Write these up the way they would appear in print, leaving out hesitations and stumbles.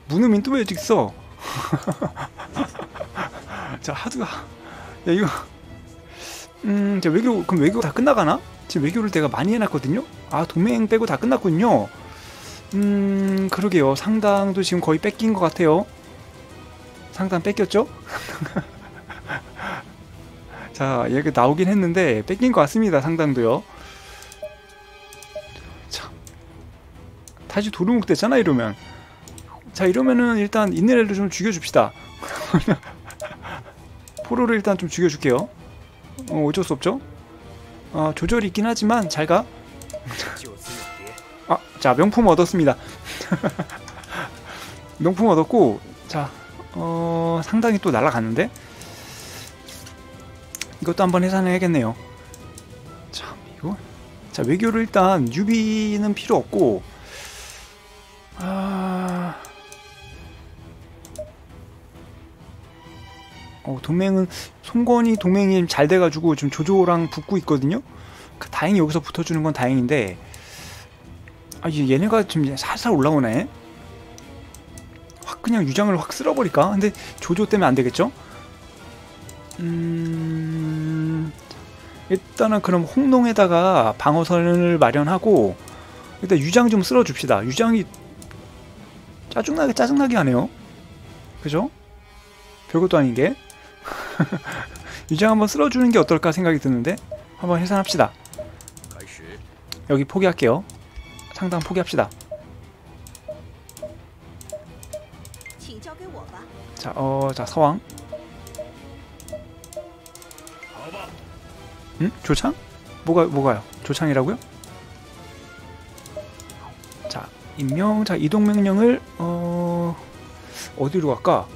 문우민 또 왜 여기 있어? 자, 하드가. 야, 이거. 자, 외교, 그럼 외교 다 끝나가나? 지금 외교를 내가 많이 해놨거든요? 아, 동맹 빼고 다 끝났군요. 그러게요. 상당도 지금 거의 뺏긴 것 같아요. 상당 뺏겼죠? 자, 얘가 나오긴 했는데 뺏긴 것 같습니다. 상당도요. 자, 다시 도루묵 됐잖아 이러면. 자, 이러면은 일단 인내를 좀 죽여줍시다. 포로를 일단 좀 죽여줄게요. 어쩔 수 없죠. 조절이 있긴 하지만 잘 가. 자, 명품 얻었습니다. 명품 얻었고, 자, 상당히 또 날아갔는데 이것도 한번 해산해야겠네요. 자, 이거. 자, 외교를 일단 유비는 필요 없고, 동맹은 송건이 동맹이 잘 돼가지고 지금 조조랑 붙고 있거든요. 다행히 여기서 붙어주는 건 다행인데, 얘네가 지금 살살 올라오네. 확 그냥 유장을 확 쓸어버릴까? 근데 조조 때문에 안 되겠죠? 일단은 그럼 홍농에다가 방어선을 마련하고 일단 유장 좀 쓸어줍시다. 유장이 짜증나게 하네요. 그죠? 별것도 아닌게. 유장 한번 쓸어주는 게 어떨까 생각이 드는데 한번 해산합시다. 여기 포기할게요. 상당 포기합시다. 자, 자, 서왕. 조창? 뭐가요? 조창이라고요? 자, 임명. 자, 이동 명령을 어디로 갈까?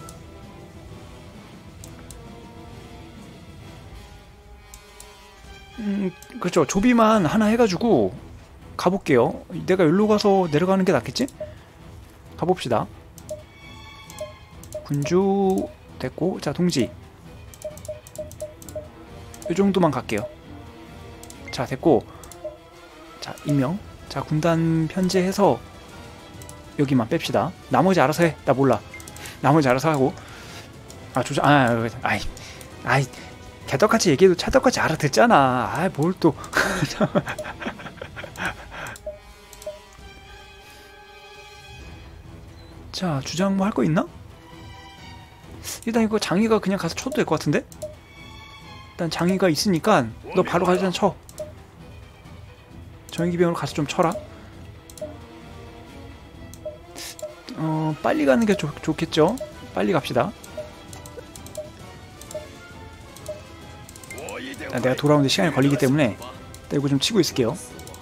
그렇죠. 조비만 하나 해가지고 가볼게요. 내가 여기로 가서 내려가는 게 낫겠지? 가봅시다. 군주 됐고, 자, 동지 이 정도만 갈게요. 자, 됐고, 자, 임명. 자, 군단 편제해서 여기만 뺍시다. 나머지 알아서 해. 나 몰라. 나머지 알아서 하고. 조장. 아이, 개떡같이 얘기해도 찰떡같이 알아듣잖아. 뭘 또. 자, 주장 뭐 할 거 있나? 일단 이거 장의가 그냥 가서 쳐도 될 것 같은데? 일단 장의가 있으니까 너 바로 가서 쳐. 정예기병으로 가서 좀 쳐라. 빨리 가는 게 좋겠죠? 빨리 갑시다. 내가 돌아오는데 시간이 걸리기 때문에 이거 좀 치고 있을게요.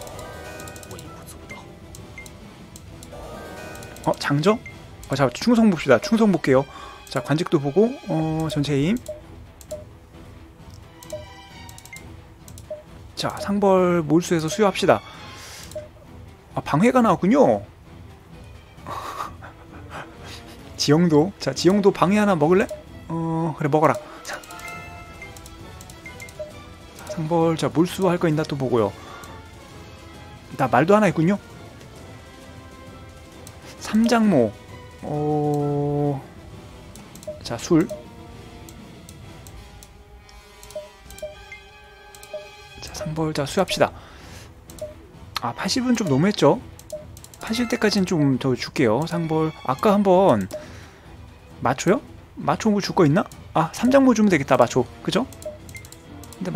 장저? 자, 충성 봅시다. 충성 볼게요. 자, 관직도 보고, 전체 힘. 자, 상벌 몰수해서 수여합시다. 방해가 나왔군요. 지형도. 자, 지형도 방해 하나 먹을래? 그래, 먹어라. 자, 상벌. 자, 몰수 할 거 있나 또 보고요. 나 말도 하나 있군요. 삼장모. 자, 술. 자, 상벌. 자, 수합시다. 80은 좀 너무했죠? 80 때까지는 좀 더 줄게요. 상벌. 아까 한번 마초요? 마초 뭐 줄 거 있나? 삼장모 주면 되겠다. 마초. 그죠? 근데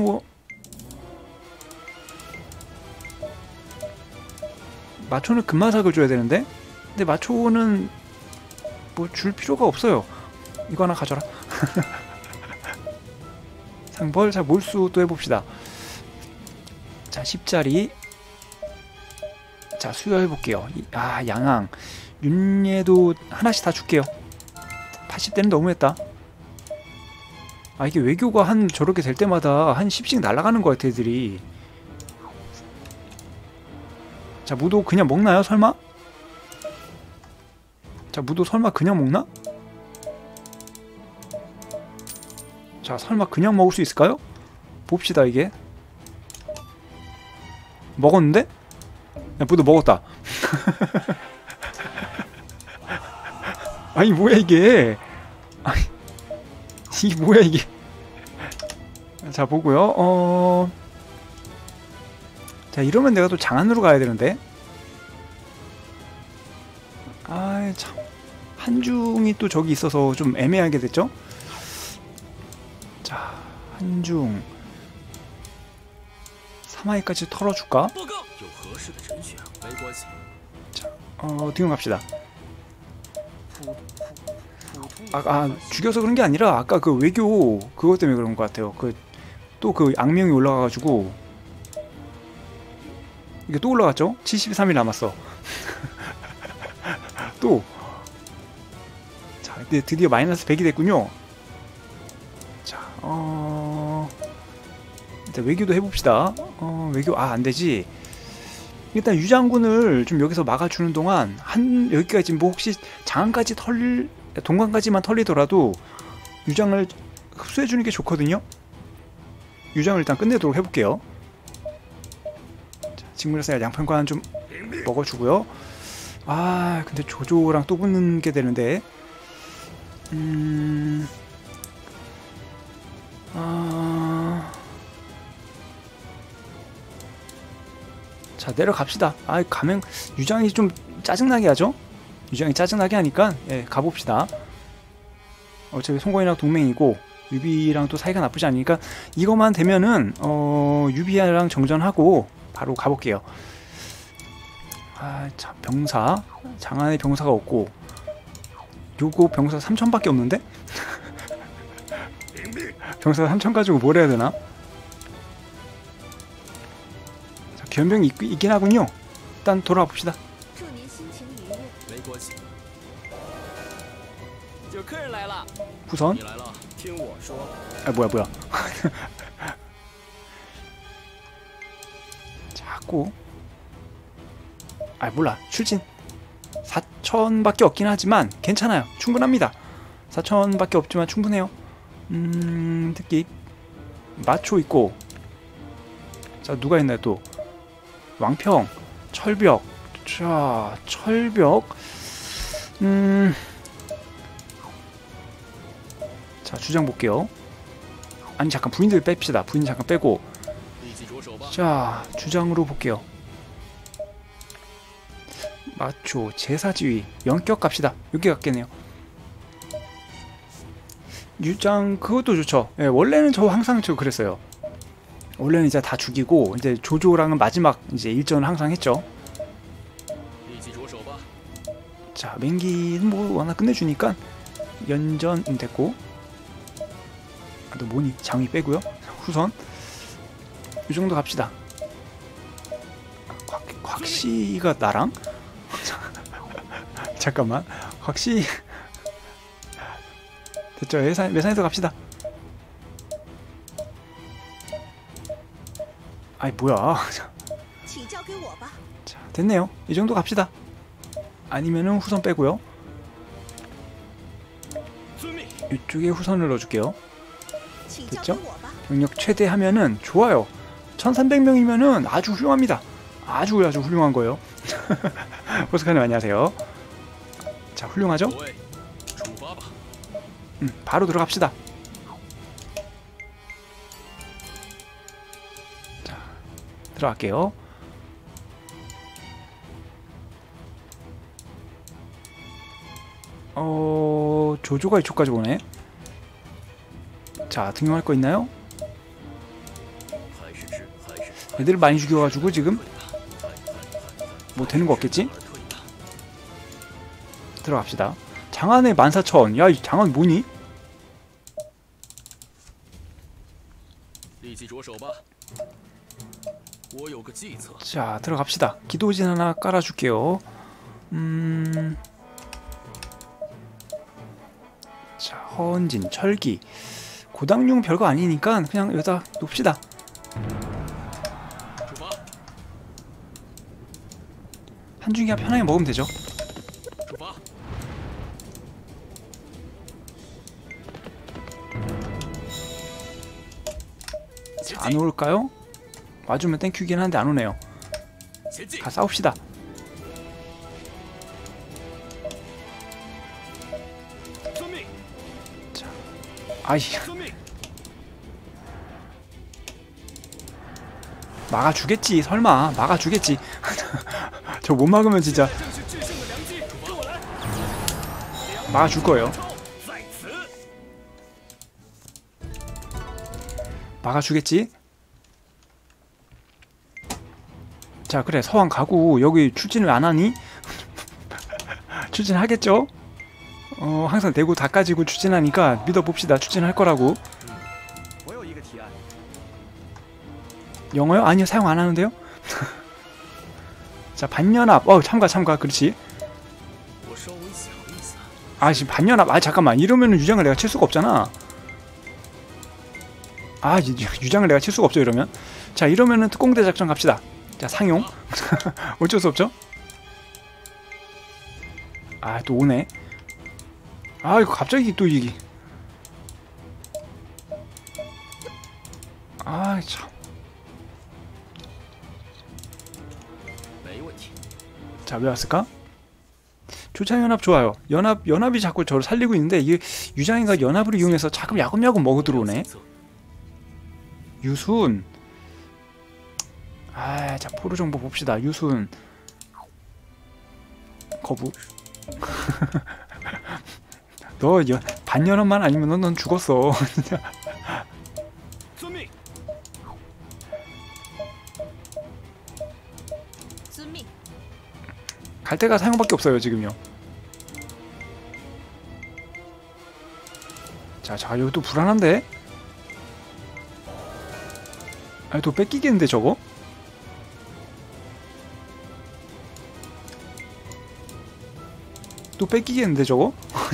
마초는 금마삭을 줘야 되는데? 근데 마초는 뭐 줄 필요가 없어요. 이거 하나 가져라. 상벌. 자, 몰수 또 해봅시다. 자, 10짜리. 자, 수여해볼게요. 양항. 윤예도 하나씩 다 줄게요. 80대는 너무했다. 이게 외교가 저렇게 될 때마다 한 10씩 날아가는 거 같아, 애들이. 자, 무도 그냥 먹나요, 설마? 자, 무도 설마 그냥 먹나? 자, 설마 그냥 먹을 수 있을까요? 봅시다, 이게. 먹었는데? 야, 무도 먹었다. 아니 뭐야 이게. 아니, 이게 뭐야 이게. 자 보고요. 자 이러면 내가 또 장안으로 가야 되는데. 아이 참, 한중이 또 저기 있어서 좀 애매하게 됐죠. 자 한중 3화에까지 털어줄까? 자 등용 갑시다. 죽여서 그런 게 아니라 아까 그 외교 그것 때문에 그런 것 같아요. 또 그 악명이 올라가가지고 이게 또 올라갔죠? 73일 남았어. 또 자, 이제 드디어 마이너스 100이 됐군요. 자, 일단 외교도 해봅시다. 외교 안되지. 일단 유장군을 좀 여기서 막아주는 동안 여기까지 뭐 혹시 장안까지 동강까지만 털리더라도 유장을 흡수해주는 게 좋거든요. 유장을 일단 끝내도록 해볼게요. 직무에서 양평관 좀 먹어주고요. 근데 조조랑 또 붙는 게 되는데. 자 내려갑시다. 가면 유장이 좀 짜증나게 하죠. 유장이 짜증나게 하니까 가봅시다. 어차피 송건이랑 동맹이고 유비랑 또 사이가 나쁘지 않으니까 이것만 되면은 유비랑 정전하고 바로 가볼게요. 자 병사 장안에 병사가 없고 요거 병사 3000밖에 없는데? 병사 3000 가지고 뭘 해야 되나? 자 변병이 있긴 하군요. 일단 돌아와 봅시다. 후선. 뭐야. 자꾸. 몰라. 출진. 4000밖에 없긴 하지만 괜찮아요. 충분합니다. 4000밖에 없지만 충분해요. 특히 마초 있고. 자 누가 있나요 또. 왕평, 철벽. 자 철벽. 자 주장 볼게요. 아니 잠깐 부인들 뺍시다. 부인 잠깐 빼고. 자 주장으로 볼게요. 마초, 제사지휘, 연격 갑시다. 여기 갔겠네요. 유장 그것도 좋죠. 원래는 저 항상 그랬어요. 원래는 이제 다 죽이고 이제 조조랑은 마지막 이제 일전을 항상 했죠. 자 맹기는 뭐 하나 끝내주니까 연전 됐고. 또 뭐니? 장위 빼고요. 후선 이 정도 갑시다. 곽씨가 나랑? 잠깐만. 곽씨 됐죠. 매산에서 갑시다. 뭐야. 자 됐네요. 이 정도 갑시다. 아니면은 후선 빼고요. 이쪽에 후선을 넣어줄게요. 됐죠? 병력 최대 하면은 좋아요. 1300명이면은 아주 훌륭합니다. 아주 훌륭한 거예요. 보스카님 안녕하세요. 자 훌륭하죠? 바로 들어갑시다. 자 들어갈게요. 조조가 이쪽까지 오네. 자 등용할 거 있나요? 애들 많이 죽여가지고 지금 뭐 되는 거 없겠지? 들어갑시다. 장안에 14,000. 야 이 장안 뭐니? 자 들어갑시다. 기도진 하나 깔아줄게요. 자 허은진, 철기. 고당용 별거 아니니까 그냥 여기다 놓읍시다. 한중이가 편하게 먹으면 되죠. 자, 안 올까요? 와주면 땡큐긴 한데 안 오네요. 가 싸웁시다. 아이, 막아주겠지. 설마 막아주겠지. 저 못 막으면 진짜 막아줄 거예요. 막아주겠지. 자, 그래, 서왕 가고 여기 출진을 안 하니? 출진하겠죠? 항상 대구 다 까지고 출진하니까 믿어봅시다. 출진할 거라고. 영어요? 아니요, 사용 안 하는데요? 자, 반연합. 참가. 그렇지. 아, 지금 반연합. 아, 잠깐만. 이러면은 유장을 내가 칠 수가 없잖아. 아, 유장을 내가 칠 수가 없죠, 이러면. 자, 이러면은 특공대 작전 갑시다. 자, 상용. 어쩔 수 없죠? 아, 또 오네. 아, 이거 갑자기 또 이게. 아, 참. 자, 왜 왔을까? 조차연합 좋아요. 연합이 자꾸 저를 살리고 있는데 이게 유장이가 연합을 이용해서 자꾸 야금야금 먹어 들어오네. 유순. 아, 자, 포로 정보 봅시다. 유순. 거부. 너 반연합만 아니면 넌 죽었어. 갈 데가 사용밖에 없어요, 지금요. 자, 이거 또 불안한데? 아니, 또 뺏기겠는데, 저거? 또 뺏기겠는데, 저거?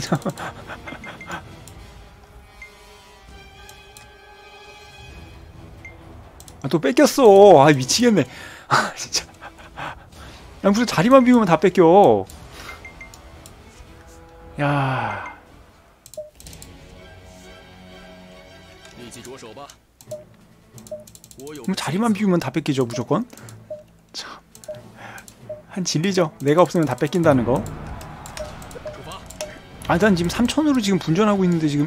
아, 또 뺏겼어. 아, 미치겠네. 아, 진짜. 야, 무슨 자리만 비우면 다 뺏겨. 야. 그럼 자리만 비우면 다 뺏기죠, 무조건. 참. 한 진리죠. 내가 없으면 다 뺏긴다는 거. 아, 난 지금 3000으로 지금 분전하고 있는데 지금.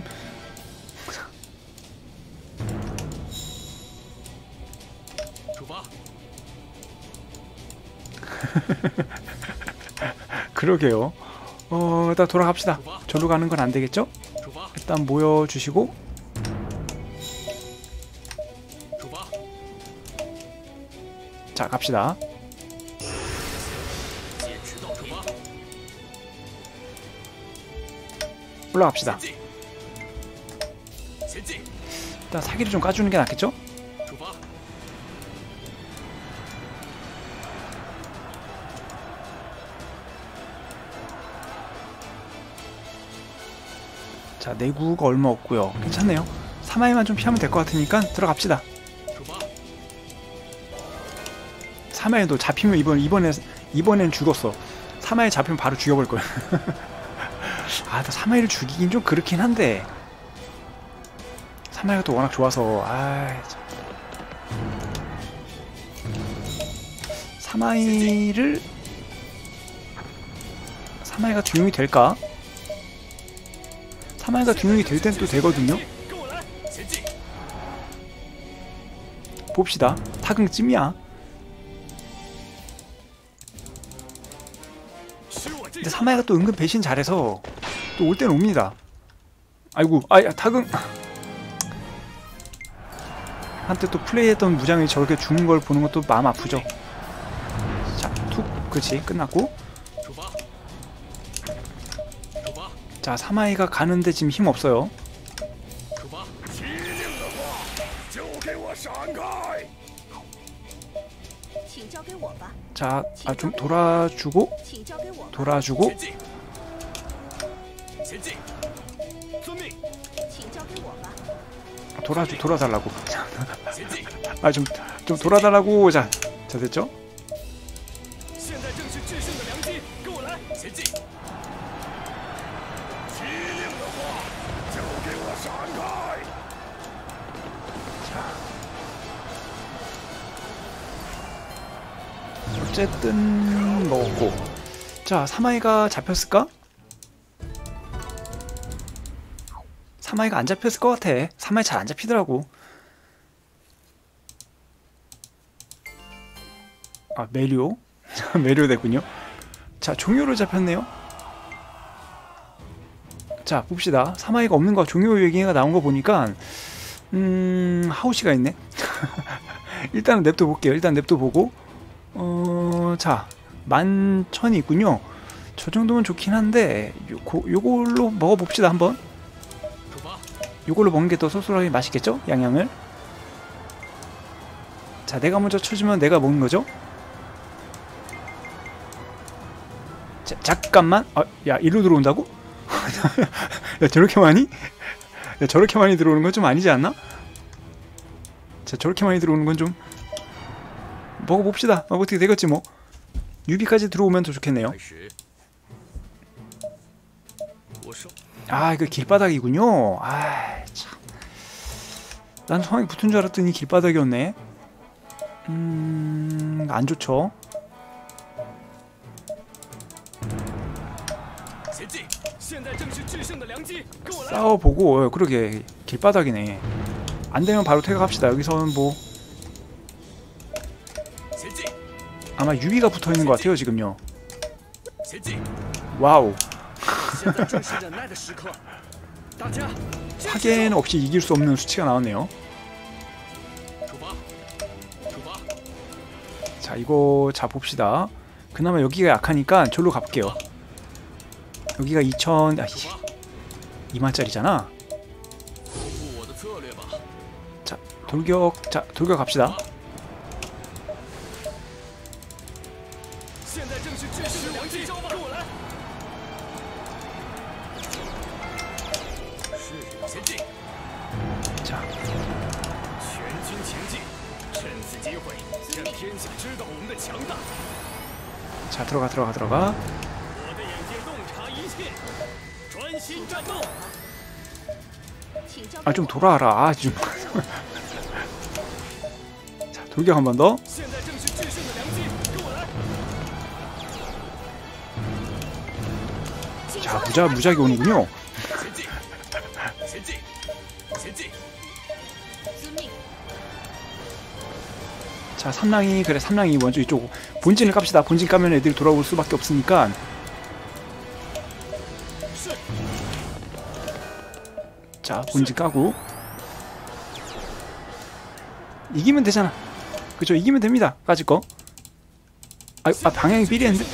그러게요. 일단 돌아갑시다. 저로 가는 건 안 되겠죠? 일단 모여주시고. 자, 갑시다. 올라갑시다. 일단 사기를 좀 까주는 게 낫겠죠? 자, 내구가 얼마 없고요. 괜찮네요. 사마이만 좀 피하면 될 것 같으니까 들어갑시다. 사마이도 잡히면 이번엔 죽었어. 사마이 잡히면 바로 죽여볼 거야. 아, 나 사마이를 죽이긴 좀 그렇긴 한데. 사마이가 또 워낙 좋아서. 사마이가 두 명이 될까? 사마이가 두 명이 될 땐 또 되거든요. 봅시다. 타긍쯤이야. 근데 사마이가 또 은근 배신 잘해서 또 올 때는 옵니다. 아이고, 타긍. 한때 또 플레이했던 무장이 저렇게 죽는 걸 보는 것도 마음 아프죠. 자, 툭. 그렇지. 끝났고. 자, 사마이가 가는데 지금 힘 없어요. 자, 좀 돌아주고. 돌아달라고. 좀 돌아달라고. 자, 됐죠? 어쨌든 먹었고. 자, 사마이가 잡혔을까? 사마이가 안 잡혔을 것 같아. 사마이 잘 안 잡히더라고. 아, 메리오? 메리오 됐군요. 자, 종요로 잡혔네요. 자, 봅시다. 사마이가 없는 거, 종요 얘기가 나온 거 보니까 하우시가 있네. 일단은 냅둬 볼게요. 일단 냅둬 보고 자, 11,000이 있군요. 저 정도면 좋긴 한데 요걸로 먹어봅시다. 한번. 요걸로 먹는 게 더 쏠쏠하게 맛있겠죠? 양양을. 자, 내가 먼저 쳐주면 내가 먹는 거죠? 자, 잠깐만. 야, 일로 들어온다고? 야, 저렇게 많이? 야, 저렇게 많이 들어오는 건 좀 아니지 않나? 자, 저렇게 많이 들어오는 건 좀 먹어봅시다. 어떻게 되겠지 뭐. 유비까지 들어오면 더 좋겠네요. 아, 이거 길바닥이군요. 아, 참. 난 성에 붙은 줄 알았더니 길바닥이었네. 안 좋죠. 싸워보고, 그러게 길바닥이네. 안되면 바로 퇴각합시다. 여기서는 뭐 아마 유비가 붙어있는 것 같아요 지금요. 와우. 확인 없이 이길 수 없는 수치가 나왔네요. 자, 이거 봅시다. 그나마 여기가 약하니까 절로 가볼게요. 여기가 2000... 아, 2만짜리잖아. 자, 돌격. 자, 돌격 갑시다. 자, 자, 들어가. 아, 좀 돌아와라. 아, 좀. 자, 돌격 한 번 더. 자, 무작위 오는군요. 자, 삼랑이. 그래, 삼랑이 먼저 이쪽 본진을 깝시다. 본진 까면 애들이 돌아올 수밖에 없으니까. 자, 본진 까고 이기면 되잖아. 그죠? 이기면 됩니다. 까짓 거. 아, 방향이 삐리했는데.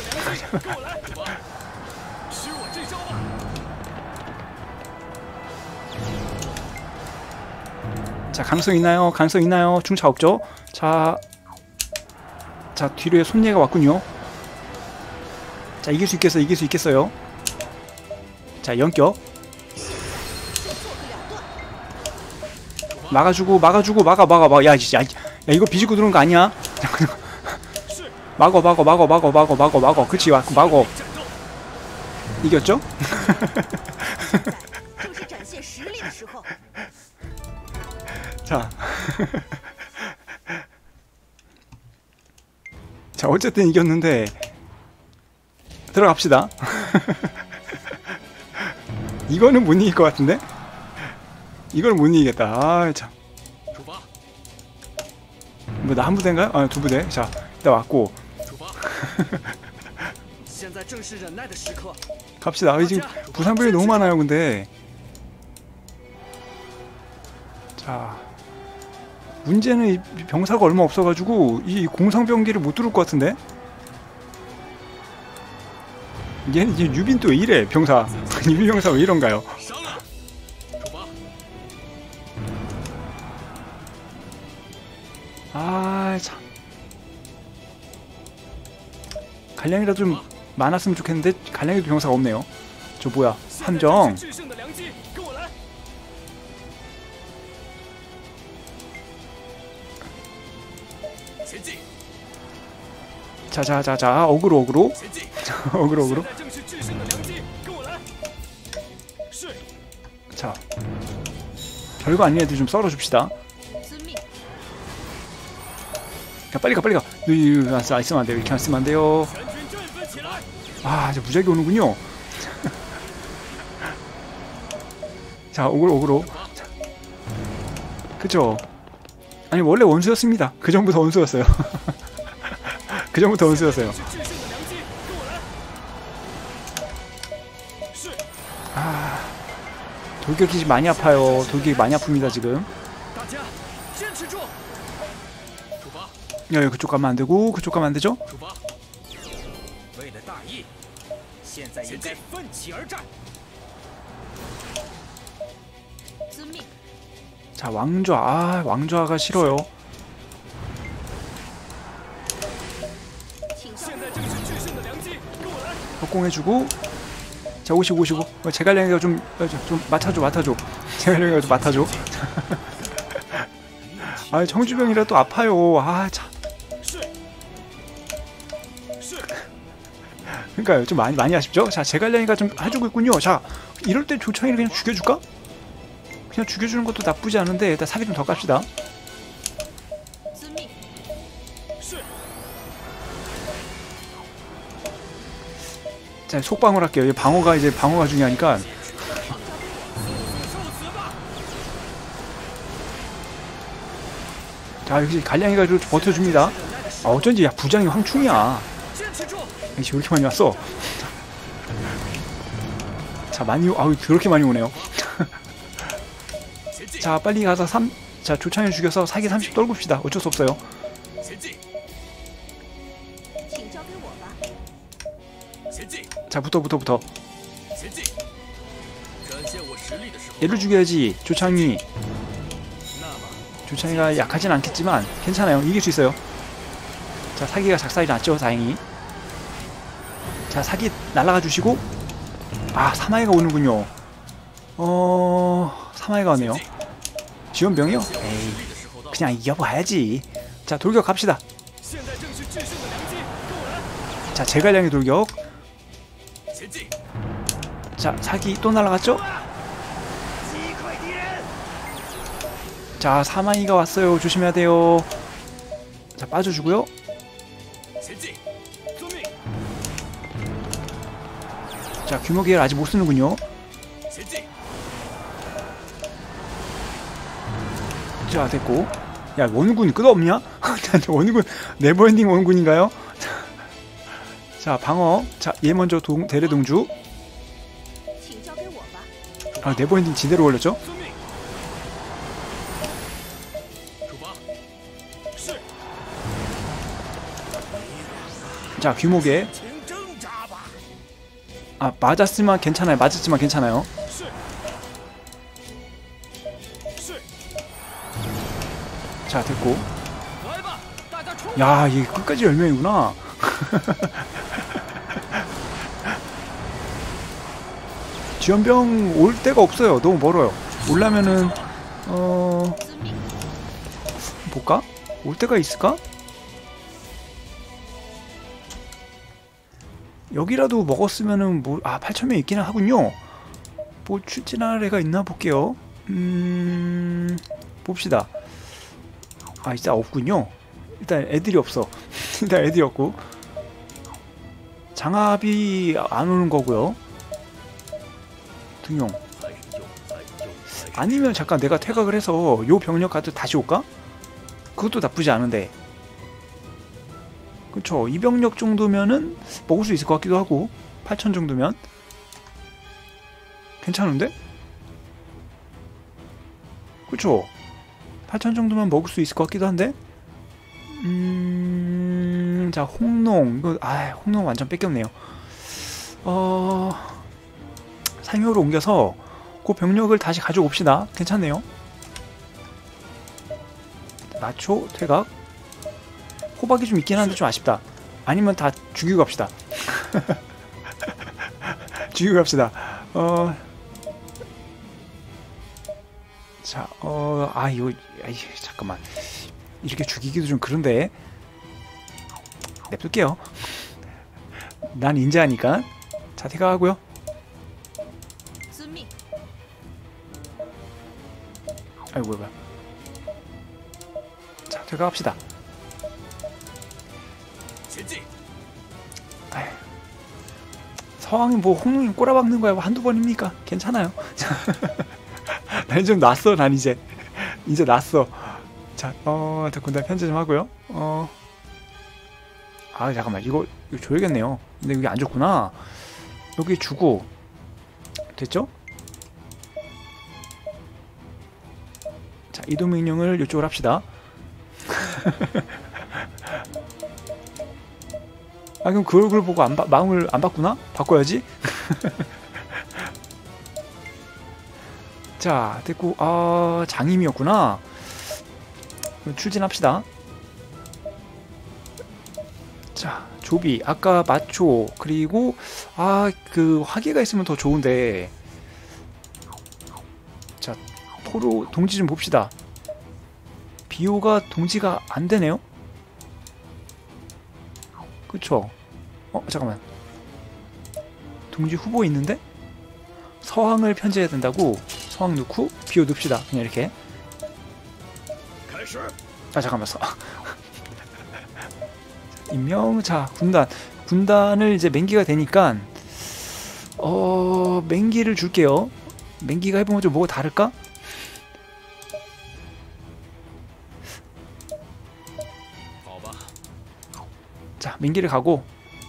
자, 가능성 있나요? 가능성 있나요? 중차 없죠? 자, 뒤로에 손예가 왔군요. 자, 이길 수 있겠어요. 자, 연격. 막아주고. 야, 이거 비집고 들어오는 거 아니야? 막어. 그치, 막어. 이겼죠? 자. 자, 어쨌든 이겼는데 들어갑시다. 이거는 못 이길 것 같은데? 이걸 못 이기겠다. 아, 참. 뭐, 나 한 부대인가요? 아, 두 부대. 자, 일단 왔고. 갑시다. 지금 부상병이 너무 많아요, 근데. 자, 문제는 이 병사가 얼마 없어가지고 이 공상병기를 못 뚫을 것 같은데? 얘는 이제 유빈 또 왜 이래, 병사. 유빈 병사 왜 이런가요? 아, 참. 갈량이라도 좀 많았으면 좋겠는데 갈량이도 병사가 없네요. 저 뭐야, 함정. 자, 어그로. 어그로. 자, 별거 아닌 애들 좀 썰어줍시다. 야, 빨리 가. 안 쓰면 안 돼요. 이렇게 안 쓰면 안 돼요. 아, 이제 무작위 오는군요. 자, 오그로. 자, 그쵸? 아니, 원래 원수였습니다. 그 전부터 원수였어요. 그 전부터 원수였어요. 아, 돌격이 많이 아파요. 돌격이 많이 아픕니다, 지금. 야, 그쪽 가면 안 되고, 그쪽 가면 안 되죠? 자, 왕좌. 아, 왕좌가 싫어요. 협공해주고. 자, 오시고. 제갈량이가 좀 맡아줘. 제갈량이가 좀 맡아줘. 아, 청주병이라 또 아파요. 아, 참. 그러니까요, 좀 많이 아쉽죠? 자, 제갈량이가 좀 해주고 있군요. 자, 이럴 때 조창이를 그냥 죽여줄까? 그냥 죽여주는 것도 나쁘지 않은데 일단 사기 좀 더 깝시다. 자, 속방을 할게요. 방어가 중요하니까. 자, 역시 갈량이가 좀 버텨줍니다. 아, 어쩐지 야, 부장이 황충이야. 역시 왜 이렇게 많이 왔어? 자, 아우, 그렇게 많이 오네요. 자, 빨리 가서 자, 조창을 죽여서 사기 30 떨굽시다. 어쩔 수 없어요. 자, 붙어. 얘를 죽여야지. 조창이가 약하진 않겠지만 괜찮아요. 이길 수 있어요. 자, 사기가 작살이 났죠, 다행히. 자, 사기 날아가 주시고. 아, 사마이가 오는군요. 사마이가 오네요. 지원병이요? 에이, 그냥 이겨봐야지. 자, 돌격 갑시다. 자, 제갈량의 돌격. 자, 사기 또 날아갔죠? 자, 사마이가 왔어요. 조심해야 돼요. 자, 빠져주고요. 자, 규모계를 아직 못 쓰는군요. 자, 됐고. 야, 원군 끝없냐? 원군 네버엔딩 원군인가요? 자, 방어. 자, 얘 먼저 대례동주. 아, 네버엔딩 지대로 걸렸죠? 자, 규모계. 아, 맞았지만 괜찮아요. 자, 됐고. 야, 이게 끝까지 10명이구나. 지원병 올 데가 없어요. 너무 멀어요. 올라면은 볼까? 올 데가 있을까? 여기라도 먹었으면은 뭐, 8,000명 있기는 하군요. 뭐 출진할 애가 있나 볼게요. 봅시다. 아, 진짜 없군요. 일단 애들이 없어. 일단 애들이 없고. 장압이 안 오는 거고요. 등용. 아니면 잠깐 내가 퇴각을 해서 요 병력 가도 다시 올까? 그것도 나쁘지 않은데. 그쵸. 이 병력 정도면은 먹을 수 있을 것 같기도 하고. 8,000 정도면 괜찮은데? 그쵸. 8,000 정도면 먹을 수 있을 것 같기도 한데. 자, 홍농. 이거, 홍농 완전 뺏겼네요. 상효로 옮겨서 그 병력을 다시 가져옵시다. 괜찮네요. 나초, 퇴각. 호박이 좀 있긴 한데 좀 아쉽다. 아니면 다 죽이고 갑시다. 죽이고 갑시다. 자, 이거, 잠깐만. 이렇게 죽이기도 좀 그런데. 냅둘게요. 난 인자하니까. 자, 퇴각하고요. 아이고, 뭐야. 자, 퇴각합시다. 서왕이 뭐 홍룡이 꼬라박는 거야 뭐 한두 번입니까? 괜찮아요. 난 좀 났어. 난 이제 났어. 자, 자, 군단 편제 좀 하고요. 아, 잠깐만. 이거 줘야겠네요. 근데 여기 안 줬구나. 여기 주고. 됐죠? 자, 이동 명령을 이쪽으로 합시다. 아, 그럼 그 얼굴 보고 마음을 안 바꾸나? 바꿔야지. 자, 됐고. 아, 장임이었구나. 출진합시다. 자, 조비, 아까 마초, 그리고 그 화기가 있으면 더 좋은데. 자, 포로 동지 좀 봅시다. 비오가 동지가 안 되네요. 그쵸? 잠깐만. 동지 후보 있는데? 서황을 편제해야 된다고? 서황 넣고 비오 넣읍시다. 그냥 이렇게. 아, 잠깐만. 임명. 자, 군단을 이제 맹기가 되니까 맹기를 줄게요. 맹기가 해보면 좀 뭐가 다를까? 자, 맹기를 가고.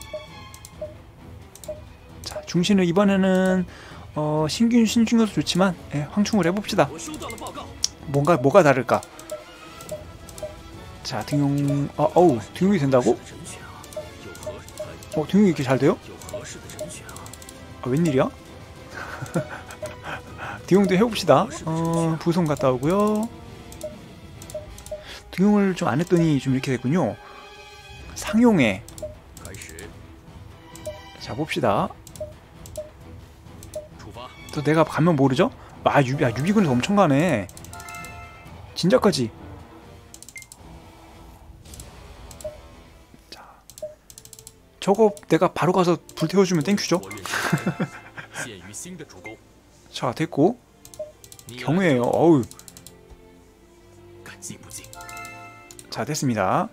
자, 중신을 이번에는 신중해서 좋지만 황충을 해봅시다. 뭐가 다를까? 자, 등용. 어우, 등용이 된다고? 등용이 이렇게 잘 돼요? 웬일이야? 등용도 해봅시다. 부송 갔다 오고요. 등용을 좀 안 했더니 좀 이렇게 됐군요. 상용에. 자, 봅시다. 또 내가 가면 모르죠? 유비군에서 엄청 가네. 진짜까지. 자, 저거 내가 바로 가서 불태워주면 땡큐죠? 자, 됐고. 경우에요. 어우. 자, 됐습니다.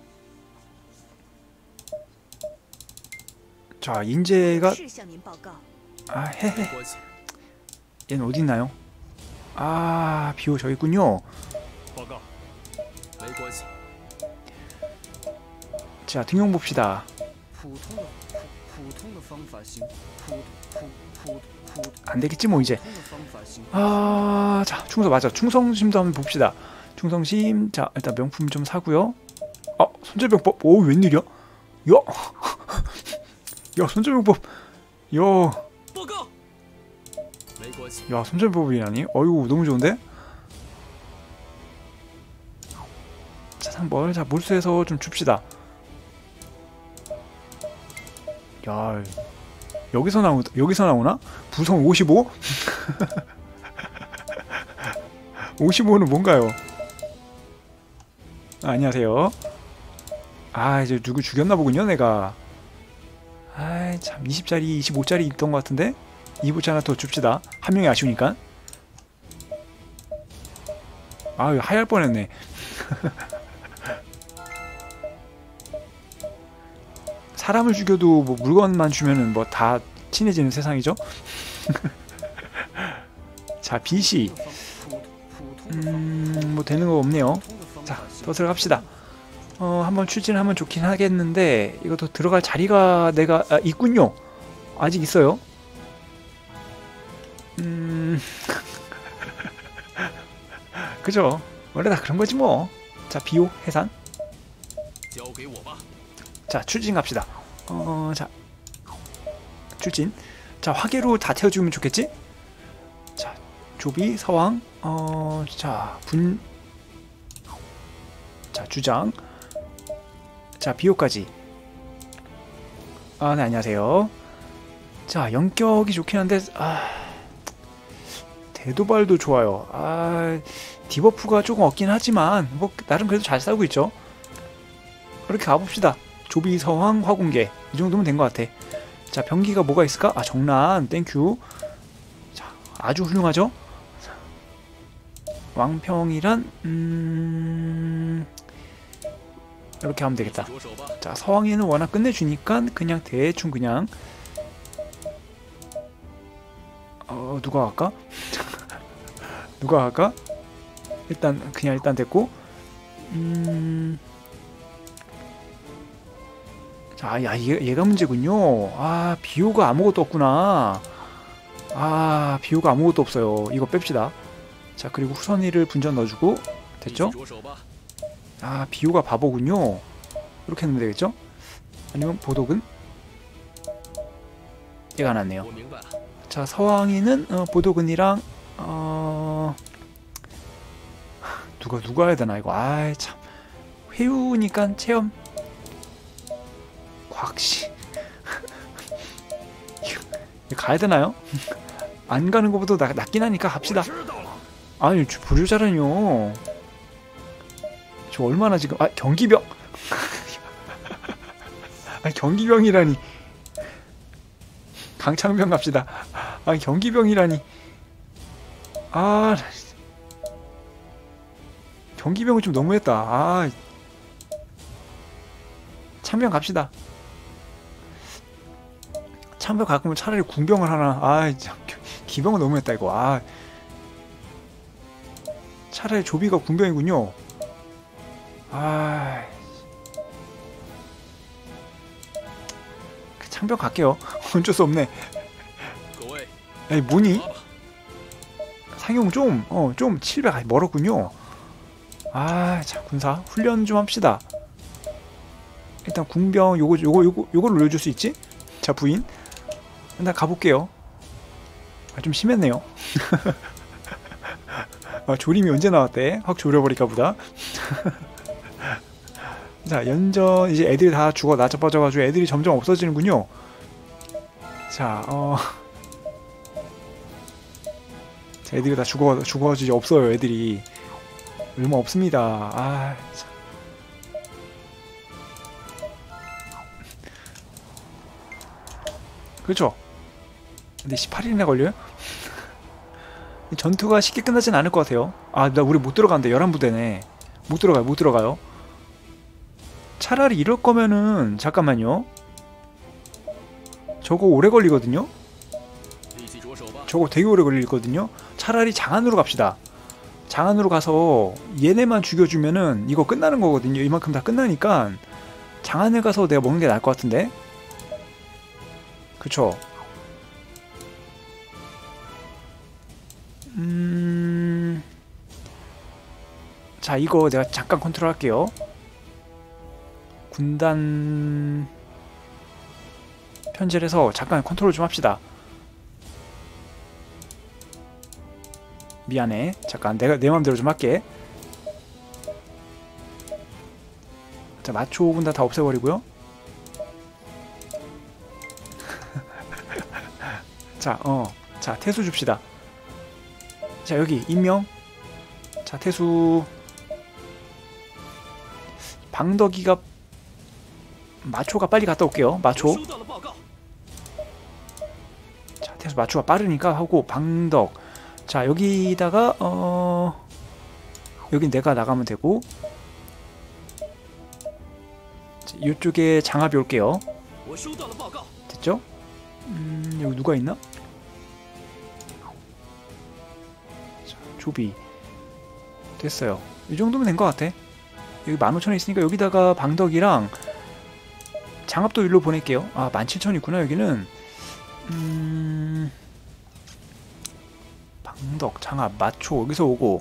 자, 인재가 헤헤. 얘는 어디 있나요? 비오 저기 있군요. 자, 등용 봅시다. 안 되겠지 뭐 이제. 자, 충성 맞아. 충성심도 한번 봅시다. 충성심. 자, 일단 명품 좀 사고요. 손절병법. 오, 웬일이야? 야, 손절병법. 야, 손절병법이라니? 어이구, 너무 좋은데? 자, 3번. 자, 몰수해서 좀 줍시다. 야, 여기서 나오나? 부성 55? 55는 뭔가요? 안녕하세요. 이제 누구 죽였나 보군요, 내가. 참, 20짜리, 25짜리 있던 것 같은데? 2부차 하나 더 줍시다. 한 명이 아쉬우니까. 하얄 뻔했네. 사람을 죽여도 뭐 물건만 주면은 뭐 다 친해지는 세상이죠. 자, BC. 뭐 되는 거 없네요. 자, 더 들어갑시다. 한번 출진하면 좋긴 하겠는데 이것도 들어갈 자리가 내가 있군요. 아직 있어요. 그죠? 원래 다 그런 거지 뭐. 자, 비오 해산. 자, 출진 갑시다. 자, 출진. 자, 화계로 다 태워주면 좋겠지? 자, 조비, 서왕. 자, 자, 주장. 자, 비오까지. 네, 안녕하세요. 자, 연격이 좋긴 한데 대도발도 좋아요. 디버프가 조금 없긴 하지만 뭐 나름 그래도 잘 싸우고 있죠. 그렇게 가봅시다. 조비, 서황, 화공계. 이 정도면 된 것 같아. 자, 병기가 뭐가 있을까? 정란. 땡큐. 자, 아주 훌륭하죠? 왕평이란 이렇게 하면 되겠다. 자, 서황이는 워낙 끝내주니까 그냥 대충 그냥 누가 갈까? 누가 할까? 일단 그냥 일단 됐고. 자, 야, 얘가 문제군요. 아, 비호가 아무것도 없구나. 아, 비호가 아무것도 없어요. 이거 뺍시다. 자, 그리고 후선이를 분전 넣어주고. 됐죠? 아, 비호가 바보군요. 이렇게 넣으면 되겠죠? 아니면 보독은? 얘가 나왔네요. 자, 서왕이는 보독은이랑 누가 해야 되나 이거. 아이 참, 회유니까 체험 과학시 이거 가야 되나요? 안 가는 것보다 낫긴 하니까 갑시다. 아니 불효자라뇨. 저 얼마나 지금 경기병 아니 경기병이라니. 강창병 갑시다. 아니 경기병이라니. 아 경기병은 좀 너무했다. 아 참병 갑시다. 참병 갈 거면 차라리 궁병을 하나. 아 기병은 너무했다 이거. 아 차라리 조비가 궁병이군요. 아 참병 갈게요. 어쩔 수 없네. 에이 뭐니? 상용 좀 700 멀었군요. 아, 자 군사 훈련 좀 합시다. 일단 궁병 요걸 올려줄 수 있지? 자 부인 일단 가볼게요. 좀 심했네요. 조림이 언제 나왔대? 확 조려버릴까 보다. 자 연전 이제 애들이 다 죽어 나자빠져가지고 애들이 점점 없어지는군요. 자 자, 애들이 다 죽어가지고 없어요. 애들이 얼마 없습니다. 아 참. 그렇죠. 근데 18일이나 걸려요? 전투가 쉽게 끝나진 않을 것 같아요. 아, 나 우리 못 들어가는데 11부대네. 못 들어가요. 차라리 이럴 거면은 잠깐만요. 저거 오래 걸리거든요. 저거 되게 오래 걸리거든요. 차라리 장안으로 갑시다. 장안으로 가서 얘네만 죽여주면은 이거 끝나는 거거든요. 이만큼 다 끝나니까 장안에 가서 내가 먹는 게 나을 것 같은데. 그쵸. 자 이거 내가 잠깐 컨트롤 할게요. 군단 편제를 해서 잠깐 컨트롤 좀 합시다. 미안해. 잠깐 내가 내 맘대로 좀 할게. 자 마초 군단 다 없애버리고요. 자 태수 줍시다. 자 여기 임명. 자 태수 방덕이가 마초가 빨리 갔다 올게요. 마초. 자 태수 마초가 빠르니까 하고 방덕. 자 여기다가 여긴 내가 나가면 되고. 자, 이쪽에 장합이 올게요. 됐죠? 여기 누가 있나? 자, 조비 됐어요. 이 정도면 된 것 같아. 여기 15,000원 있으니까 여기다가 방덕이랑 장합도 일로 보낼게요. 아 17,000원 있구나 여기는. 방덕, 장합, 마초 여기서 오고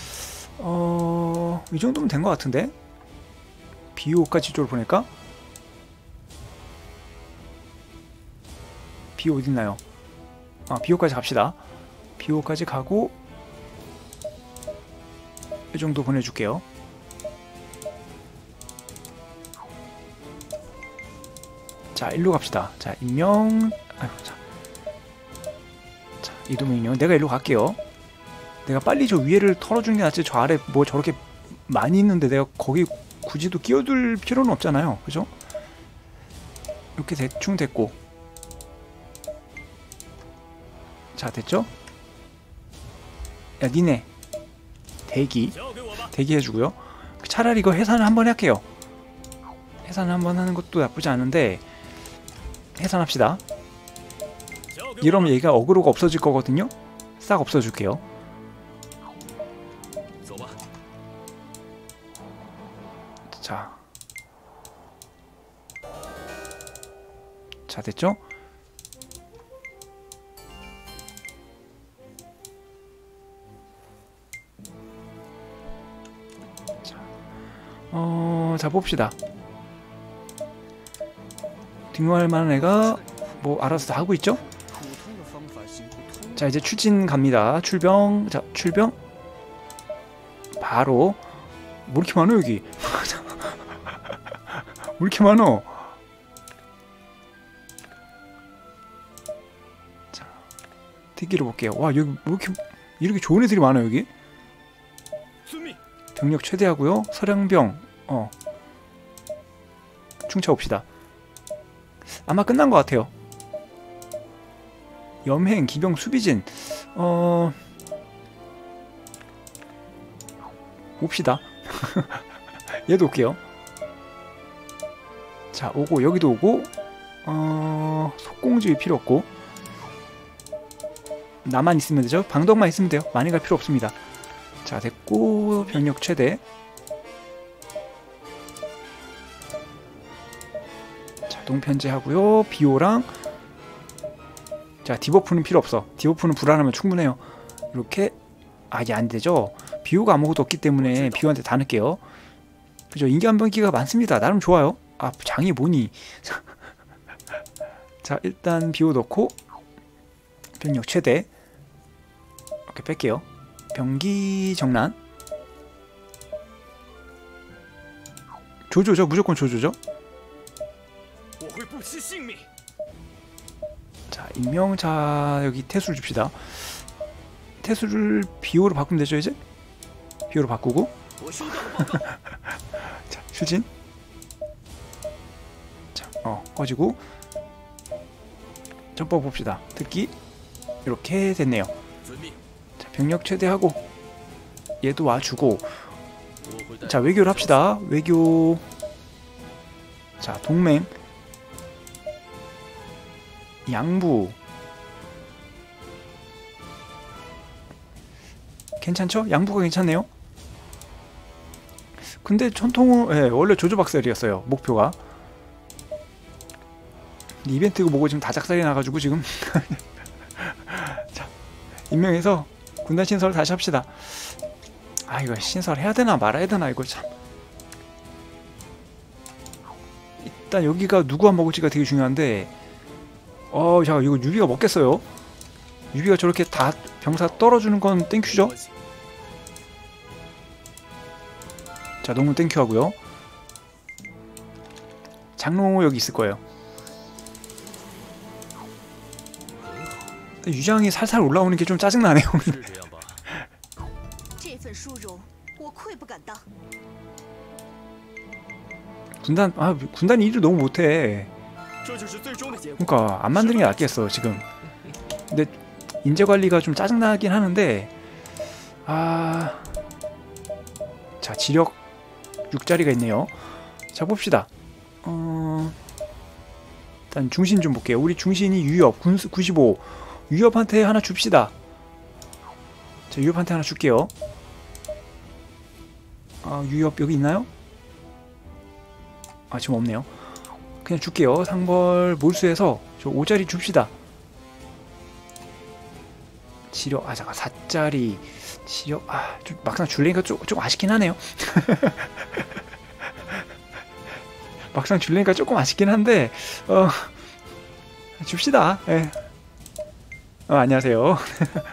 이 정도면 된 것 같은데? 비호까지 이쪽으로 보낼까? 비호 어딨나요? 비호까지 갑시다. 비호까지 가고 이 정도 보내줄게요. 자 일로 갑시다. 자 임명. 아이고 자 이동명령 내가 일로 갈게요. 내가 빨리 저 위에를 털어주는 게 낫지. 저 아래 뭐 저렇게 많이 있는데 내가 거기 굳이 또 끼어들 필요는 없잖아요. 그죠? 이렇게 대충 됐고. 자 됐죠? 야 니네 대기 해주고요. 차라리 이거 해산을 한번 할게요. 해산을 한번 하는 것도 나쁘지 않은데 해산합시다. 이러면 얘가 어그로가 없어질 거거든요. 싹 없어줄게요. 자, 자 됐죠? 자 봅시다. 등록할 만한 애가 뭐 알아서 다 하고 있죠? 자 이제 추진 갑니다. 출병. 자 출병. 바로 뭐 이렇게 많어 여기. 왜 이렇게 많어? 자 특기로 볼게요. 와 여기 뭐 이렇게 좋은 애들이 많아 여기. 병력 최대하고요. 서량병 충차 봅시다. 아마 끝난 것 같아요. 염행, 기병, 수비진 봅시다. 얘도 올게요. 자 오고 여기도 오고 속공지휘 필요 없고 나만 있으면 되죠. 방덕만 있으면 돼요. 많이 갈 필요 없습니다. 자 됐고 병력 최대. 자동 편제하고요. 비오랑 자 디버프는 필요 없어. 디버프는 불안하면 충분해요. 이렇게 이게 안되죠. 비오가 아무것도 없기 때문에 비오한테 다 넣을게요. 그죠? 인기한병기가 많습니다. 나름 좋아요. 장이 뭐니. 자 일단 비오 넣고 병력 최대. 이렇게 뺄게요. 병기 정난. 조조죠. 무조건 조조죠. 자 임명. 자 여기 태수를 줍시다. 태수를 비오로 바꾸면 되죠 이제? 비오로 바꾸고 자 휴진. 자 꺼지고 점퍼 봅시다. 특기 이렇게 됐네요. 자 병력 최대하고 얘도 와주고 자 외교를 합시다. 외교. 자 동맹 양부 괜찮죠? 양부가 괜찮네요. 근데 전통은 원래 조조박살이었어요. 목표가. 이벤트 이거 보고 지금 다작살이 나가지고 지금 자 임명해서 군단 신설을 다시 합시다. 이거 신설해야 되나 말아야 되나 이거 참. 일단 여기가 누구가 먹을지가 되게 중요한데 자 이거 유비가 먹겠어요. 유비가 저렇게 다 병사 떨어주는 건 땡큐죠. 자 농문 땡큐 하고요. 장로 여기 있을 거예요. 유장이 살살 올라오는 게 좀 짜증나네요. 군단이 일을 너무 못해. 그러니까 안 만드는 게 낫겠어 지금. 근데 인재관리가 좀 짜증나긴 하는데 자 지력 6자리가 있네요. 자 봅시다. 일단 중신 좀 볼게요. 우리 중신이 유협 95. 유협한테 하나 줍시다. 자 유협한테 하나 줄게요. 유협 여기 있나요? 지금 없네요. 그냥 줄게요. 상벌 몰수해서 저 5자리 줍시다. 지력 잠깐 4자리 지력 좀 막상 줄래니까 조금 아쉽긴 하네요. 막상 줄래니까 조금 아쉽긴 한데 줍시다. 예. 안녕하세요.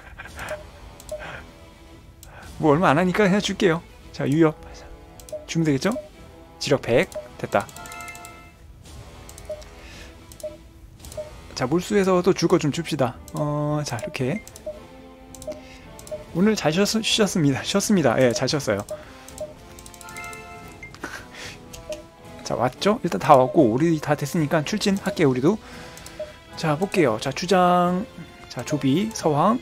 뭐 얼마 안 하니까 그냥 줄게요. 자 유협 주면 되겠죠? 지력 100 됐다. 자 몰수해서 줄 거 좀 줍시다. 자 이렇게 오늘 잘 쉬었습니다. 예, 잘 쉬었어요. 자 왔죠? 일단 다 왔고 우리 다 됐으니까 출진할게요. 우리도. 자 볼게요. 자 주장. 자 조비 서황.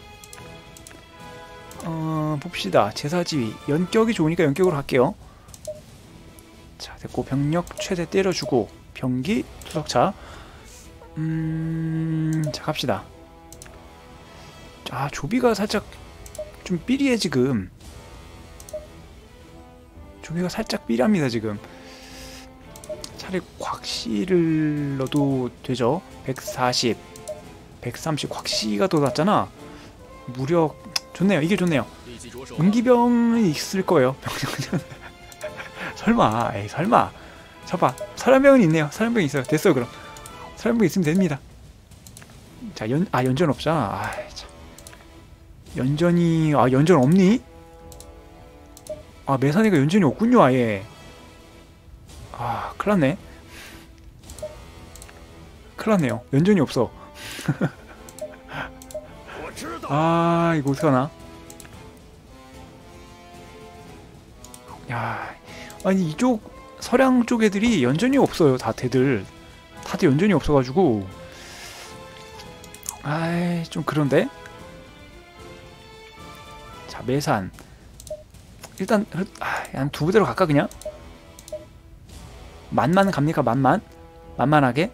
봅시다. 제사지휘 연격이 좋으니까 연격으로 갈게요. 자 됐고 병력 최대 때려주고 병기 투석차. 자 갑시다. 조비가 살짝 좀 삐리해 지금. 조비가 살짝 삐리합니다 지금. 차라리 곽씨를 넣어도 되죠. 140, 130 곽씨가 더 낫잖아. 무력 좋네요. 이게 좋네요. 음기병은 있을 거예요. 설마, 에이 설마. 저봐, 설한병은 있네요. 설한병 있어요. 됐어요. 그럼 설한병 있으면 됩니다. 자, 연전 없잖아. 아, 참. 연전이 연전 없니? 아, 매산이가 연전이 없군요. 아예. 아, 큰일났네. 큰일났네요. 연전이 없어. 아, 이거 어떡하나. 야, 아니 이쪽 서량 쪽 애들이 연전이 없어요. 다들 연전이 없어가지고 아이 좀 그런데. 자, 매산 일단 한 두 부대로 갈까 그냥? 만만 갑니까? 만만하게.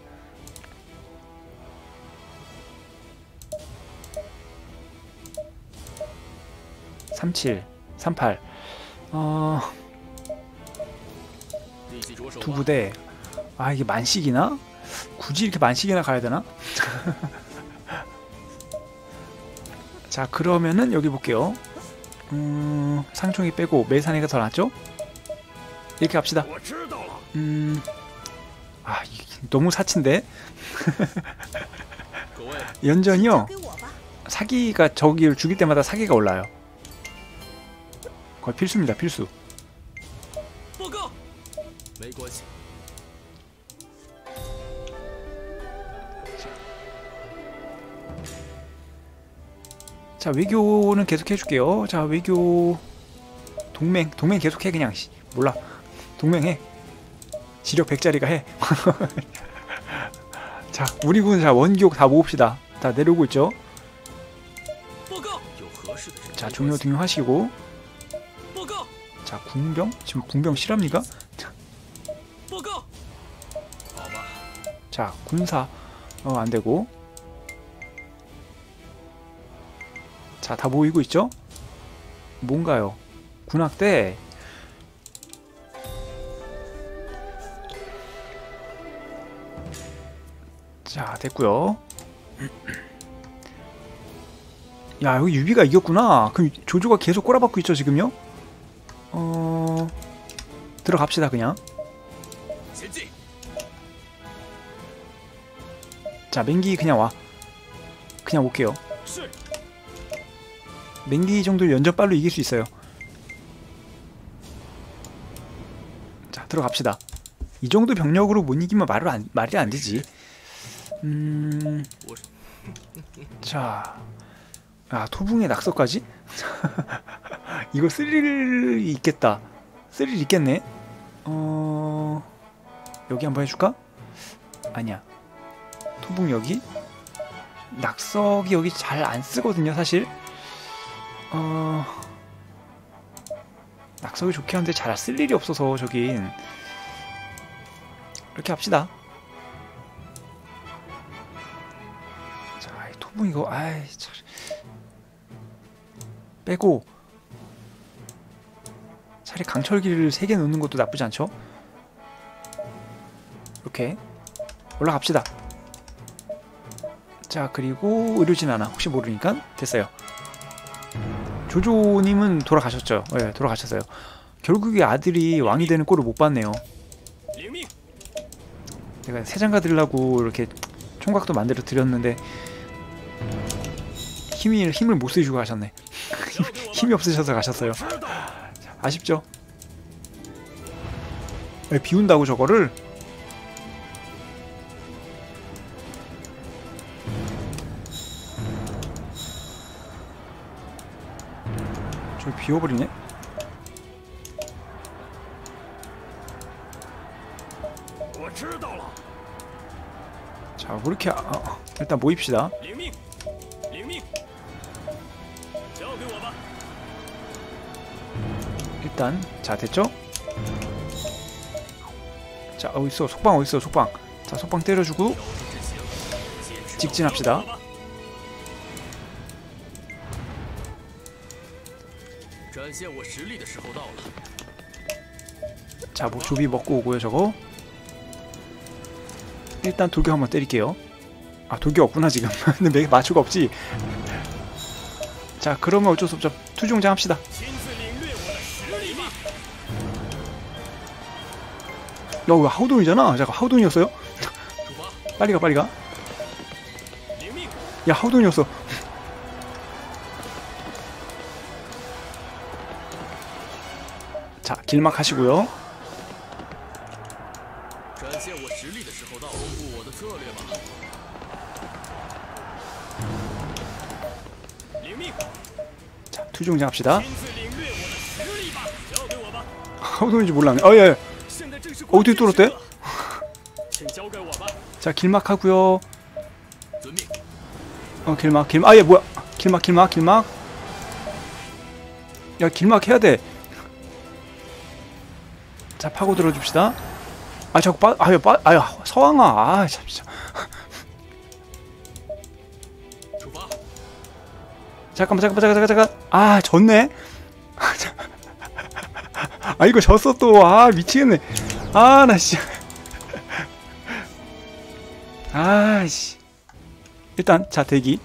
(37) (38) 두 부대. 아, 이게 만씩이나? 굳이 이렇게 만씩이나 가야 되나? 자, 그러면은 여기 볼게요. 상총이 빼고 매산이가 더 낫죠? 이렇게 갑시다. 아, 너무 사치인데? 연전이요. 사기가 저기를 죽일 때마다 사기가 올라요. 거의 필수입니다. 필수. 자, 외교는 계속 해줄게요. 자, 외교 동맹 계속해. 그냥 몰라. 동맹해. 지력 100짜리가 해. 자, 우리 군 자 원기옥 다 모읍시다. 다 내려오고 있죠. 자, 종료 등용하시고. 자, 궁병? 지금 궁병 실합니까? 자, 군사 안되고. 자, 다 모이고 있죠? 뭔가요? 군악대. 자, 됐고요. 야, 여기 유비가 이겼구나. 그럼 조조가 계속 꼬라박고 있죠 지금요? 들어갑시다 그냥. 자, 맹기 그냥 와. 그냥 올게요. 맹기 정도 연전빨로 이길 수 있어요. 자, 들어갑시다. 이 정도 병력으로 못 이기면 말이 안 되지. 자, 토붕의 낙서까지? 이거 스릴 있겠다. 스릴 있겠네. 여기 한번 해줄까? 아니야. 토붕 여기? 낙석이 여기 잘 안 쓰거든요, 사실. 낙석이 좋긴 한데 잘 쓸 일이 없어서 저긴. 이렇게 합시다. 자, 토붕 이거 참. 빼고 차라리 강철기를 3개 넣는 것도 나쁘지 않죠? 이렇게 올라갑시다. 자, 그리고 의료진 하나 혹시 모르니까 됐어요. 조조님은 돌아가셨죠? 네, 돌아가셨어요. 결국에 아들이 왕이 되는 꼴을 못 봤네요. 내가 세장가 드리려고 이렇게 총각도 만들어 드렸는데 힘을 못 쓰시고 가셨네. 힘이 없으셔서 가셨어요. 아쉽죠? 왜 비운다고 저거를? 저걸 비워버리네? 자, 왜 이렇게 일단 모입시다. 일단 자, 됐죠? 자, 어딨어? 속방 어딨어? 속방. 자, 속방 때려주고 직진합시다. 자, 뭐 조비 먹고 오고요 저거. 일단 돌격 한번 때릴게요. 아, 돌격 없구나 지금. 근데 마초가 없지. 자, 그러면 어쩔 수 없죠. 투중장 합시다. 야, 이거 하우돈이잖아. 잠깐, 하우돈이었어요? 빨리 가, 빨리 가. 야, 하우돈이었어. 자, 길막 하시고요. 자, 투중장 합시다. 하우돈인지 몰랐네. 예. 어디 뚫었대? 자, 길막 하고요. 길막. 아, 얘 뭐야? 길막. 야, 길막 해야 돼. 자, 파고 들어줍시다. 아, 자꾸 아유, 서왕아. 아, 참, 진짜. 잠깐. 아, 졌네. 아, 이거 졌어 또. 아, 미치겠네. 아, 나 진짜. 아씨. 일단 자, 대기.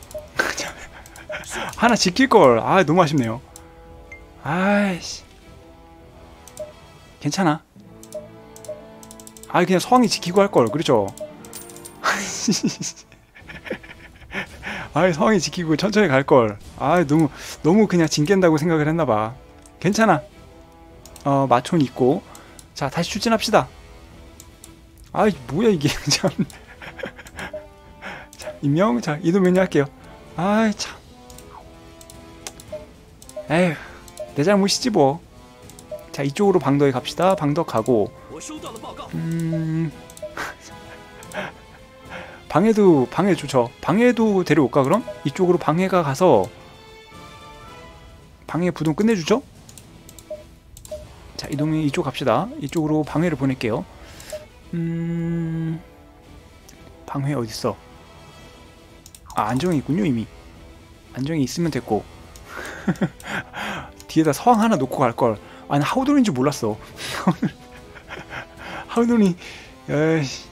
하나 지킬걸. 아, 너무 아쉽네요. 아이씨. 괜찮아. 아, 그냥 서왕이 지키고 할걸. 그렇죠? 아, 서왕이 지키고 천천히 갈걸. 아, 너무 그냥 징깬다고 생각을 했나봐. 괜찮아. 마촌 있고. 자, 다시 추진합시다. 아, 뭐야 이게. 참. 자, 임명. 자, 이동 면제할게요. 아이, 참. 에휴, 내 잘못이지 뭐. 자, 이쪽으로 방덕에 갑시다. 방덕 가고. 방해 좋죠. 방해도 데려올까 그럼? 이쪽으로 방해가 가서 방해 부동 끝내주죠? 자, 이동이 이쪽 갑시다. 이쪽으로 방해를 보낼게요. 방해 어딨어? 아, 안정이 있군요. 이미 안정이 있으면 됐고. 뒤에다 서왕 하나 놓고 갈걸. 아니, 하우돈인 줄 몰랐어. 하우돈이. 에이씨.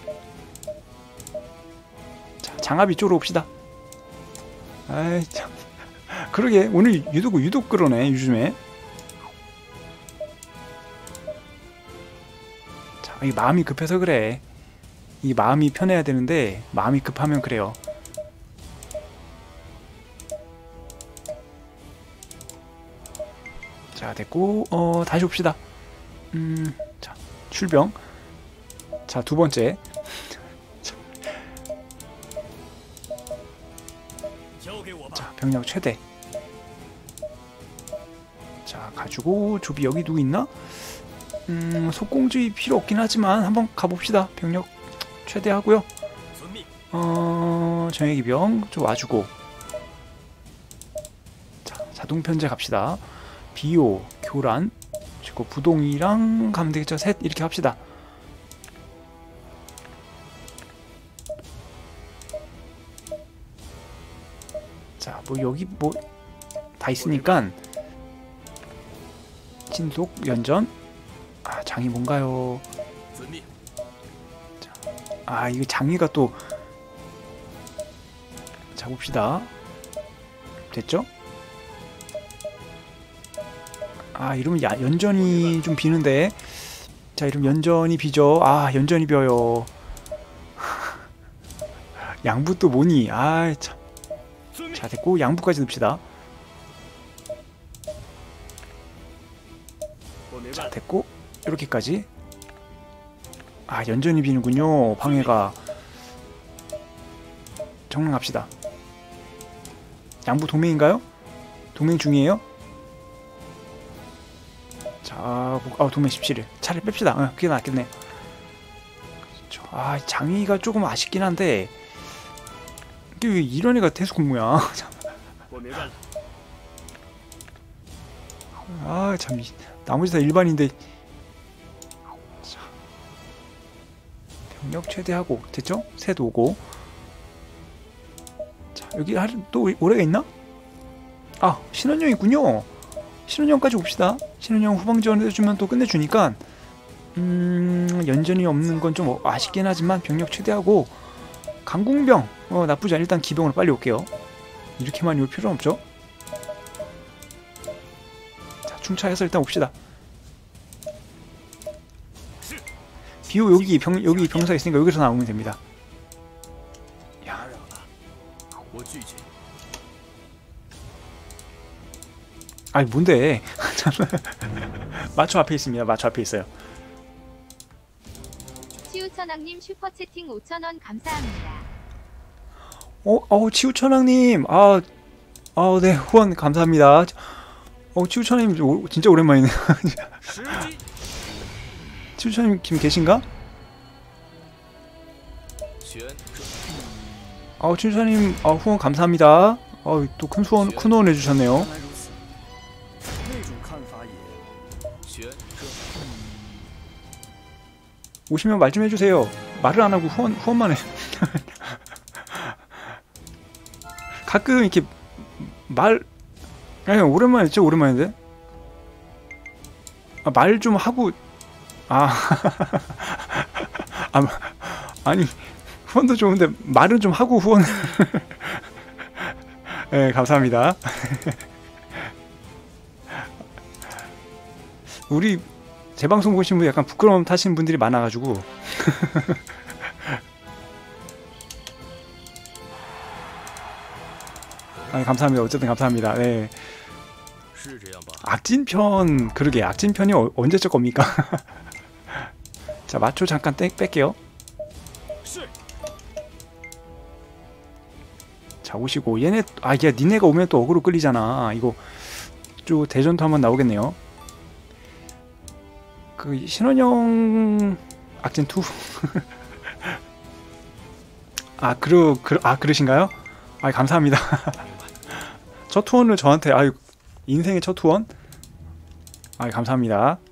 자, 장합 이쪽으로 옵시다. 아이, 참. 그러게 오늘 유독 그러네 요즘에. 자, 이 마음이 급해서 그래. 이 마음이 편해야 되는데 마음이 급하면 그래요. 자, 됐고. 다시 옵시다. 자, 출병. 자, 두 번째. 자, 병력 최대. 자, 가지고 조비 여기 누구 있나? 속공주의 필요 없긴 하지만 한번 가봅시다. 병력 최대하고요. 정예기병 좀 와주고. 자, 자동 편제 갑시다. 비호, 교란, 그리고 부동이랑 가면 되겠죠. 셋 이렇게 합시다. 자, 뭐 여기 뭐 다 있으니까 진속, 연전. 아, 장이 뭔가요? 자, 아, 이거 장이가 또. 자, 봅시다. 됐죠? 아, 이러면 연전이 좀 비는데. 자, 이러면 연전이 비죠. 아, 연전이 비어요. 양부 또 뭐니? 아, 참. 자, 됐고 양부까지 넣읍시다. 자, 됐고 이렇게까지. 아, 연전이 비는군요. 방해가. 정리합시다. 양부 동맹인가요? 동맹 중이에요? 자, 동맹 17일. 차라리 뺍시다. 그게 낫겠네. 그렇죠. 아, 장위가 조금 아쉽긴 한데 이게 왜 이런 애가 태수 근무야? 아, 참. 나머지 다 일반인데. 자, 병력 최대하고. 됐죠? 셋 오고. 자, 여기 또 올해가 있나? 아, 신원영 있군요. 신원영까지 옵시다. 신원영 후방 지원해주면 또 끝내주니까. 연전이 없는 건 좀 아쉽긴 하지만 병력 최대하고 강궁병 나쁘지 않아. 일단 기병으로 빨리 올게요. 이렇게 많이 올 필요는 없죠. 자, 충차해서 일단 옵시다. 비호 여기 병사 있으니까 여기서 나오면 됩니다. 야. 아니 뭔데? 마초 앞에 있습니다. 마초 앞에 있어요. 치우천왕님 슈퍼채팅 5,000원 감사합니다. 치우천왕님, 네, 후원 감사합니다. 치우천왕님 진짜 오랜만이네. 치우천왕님 지금 계신가? 치우천왕님 후원 감사합니다. 또 큰 후원 해주셨네요. 오시면 말 좀 해주세요. 말을 안 하고 후원만 해. 가끔 이렇게 아니 오랜만에 진짜 오랜만인데. 말 좀 하고 아니 후원도 좋은데 말은 좀 하고 후원. 네, 감사합니다. 우리 제 방송 보시는 분 약간 부끄러움 타시는 분들이 많아가지고. 아니 감사합니다. 어쨌든 감사합니다. 네. 악진편 그러게 악진편이 언제적 겁니까? 자 마초 잠깐 뺄게요. 자 오시고 얘네 니네가 오면 또 어그로 끌리잖아. 이거 쭉 대전투 한번 나오겠네요. 그 신원영 악진 2. 그러신가요? 감사합니다. 첫 투원을 저한테 인생의 첫 투원? 감사합니다.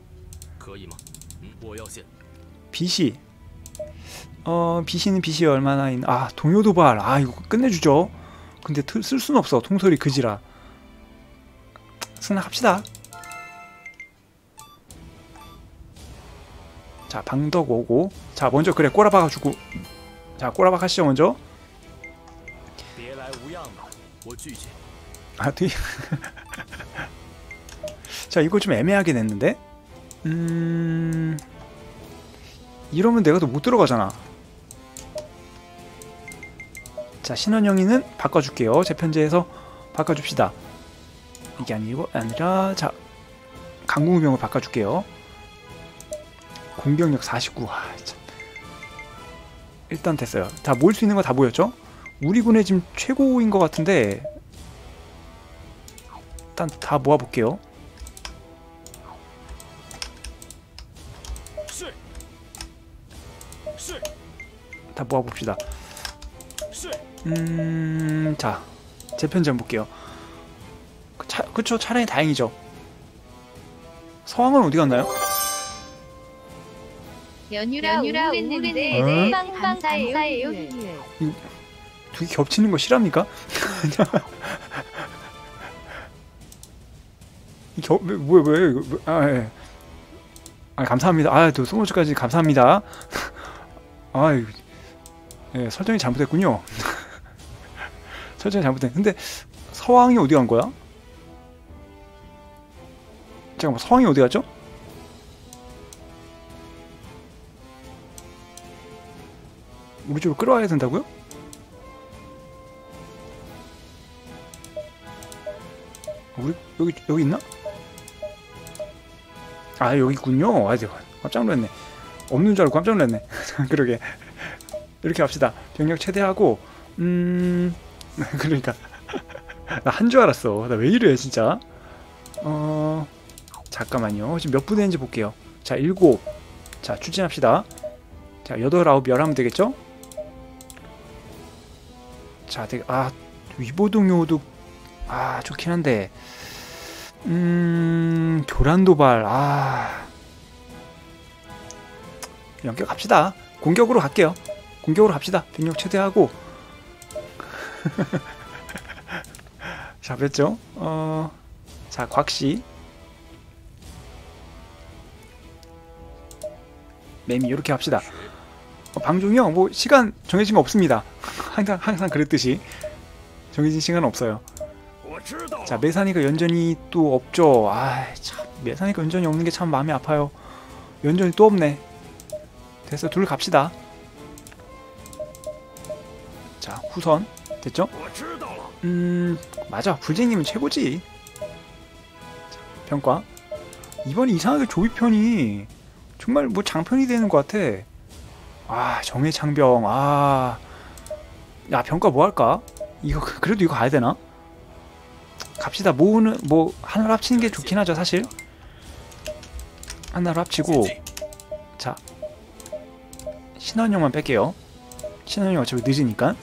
BC BC는 BC 얼마나 동요도발 이거 끝내주죠. 근데 쓸 수는 없어. 통솔이 그지라. 승낙합시다. 자 방덕 오고 자 먼저 그래 꼬라박아주고 자 꼬라박 하시죠 먼저. 되게 자 이거 좀 애매하게 냈는데 이러면 내가 또 못 들어가잖아. 자 신원영이는 바꿔줄게요. 재편제에서 바꿔줍시다. 이게 아니라 자 강궁병을 바꿔줄게요. 공격력 49. 참. 일단 됐어요. 다 모을 수 있는 거 다 모였죠? 우리 군의 지금 최고인 것 같은데 일단 다 모아볼게요. 다 모아봅시다. 자 재편제 한번 볼게요. 그쵸 차라리 다행이죠. 서왕은 어디 갔나요? 연유라 우울했는데 빵 감사해요. 되게 겹치는 거 싫합니까? 왜? 감사합니다. 또 소모즈까지 감사합니다. 예, 설정이 잘못됐군요. 설정이 잘못됐. 근데 서왕이 어디 간 거야? 잠깐만, 서왕이 어디 갔죠? 우리 집으로 끌어와야 된다고요? 우리 여기 있나? 여기 있군요. 깜짝 놀랐네. 없는 줄 알고 깜짝 놀랐네. 그러게. 이렇게 합시다. 병력 최대하고 그러니까 나 한 줄 알았어. 나 왜 이래 진짜. 잠깐만요. 지금 몇 부대인지 볼게요. 자 7. 자 추진합시다. 자 8, 9, 11하면 되겠죠? 자 되게 위보동요도 좋긴 한데 교란도발 연격 갑시다. 공격으로 갈게요. 공격으로 갑시다. 병력 최대하고 자 뺐죠? 자 곽씨 매미 이렇게 합시다. 방종이 형 뭐 시간 정해진 거 없습니다. 항상 그랬듯이 정해진 시간은 없어요. 자, 메사니가 연전이 또 없죠. 참 메사니가 연전이 없는 게 참 마음이 아파요. 연전이 또 없네. 됐어, 둘 갑시다. 자, 후선 됐죠? 맞아, 불쟁이면 최고지. 자, 평가. 이번에 이상하게 조이편이 정말 뭐 장편이 되는 것 같아. 정의 창병. 야, 평가 뭐 할까? 이거 그래도 이거 가야 되나? 갑시다. 모으는 뭐 하나로 합치는 게 좋긴 하죠, 사실. 하나로 합치고. 자, 신원형만 뺄게요. 신원형 어차피 늦으니까.